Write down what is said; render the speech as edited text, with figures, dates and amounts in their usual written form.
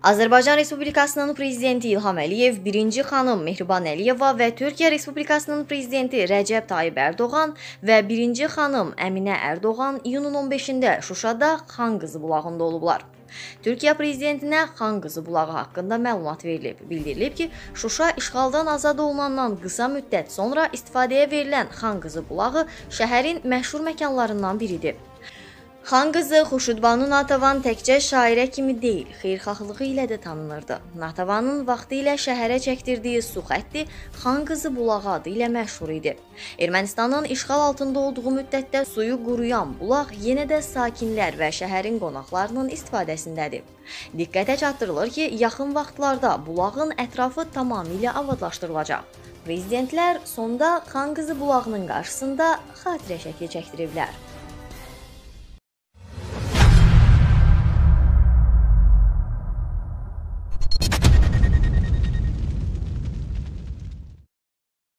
Azərbaycan Respublikasının Prezidenti İlham Əliyev, birinci xanım Mehriban Əliyeva və Türkiyə Respublikasının Prezidenti Rəcəb Tayyib Ərdoğan və birinci xanım Əminə Ərdoğan iyunun 15-də Şuşada Xan Qızı bulağında olublar. Türkiyə Prezidentinə Xan Qızı bulağı haqqında məlumat verilib. Bildirilib ki, Şuşa işğaldan azad olunandan qısa müddət sonra istifadəyə verilən Xan Qızı bulağı şəhərin məşhur məkanlarından biridir. Xan Qızı Xurşudbanu Natəvan təkcə şairə kimi deyil, xeyirxahlığı ilə də tanınırdı. Natəvanın vaxtı ilə şəhərə çəkdirdiyi su xətti Xan Qızı bulağı adı ilə məşhur idi. Ermənistanın işğal altında olduğu müddətdə suyu quruyan bulaq yenə də sakinlər və şəhərin qonaqlarının istifadəsindədir. Diqqətə çatdırılır ki, yaxın vaxtlarda bulağın ətrafı tamamilə abadlaşdırılacaq. Prezidentlər sonda Xan Qızı bulağının qarşısında xatirə şəkli çəkdiriblər.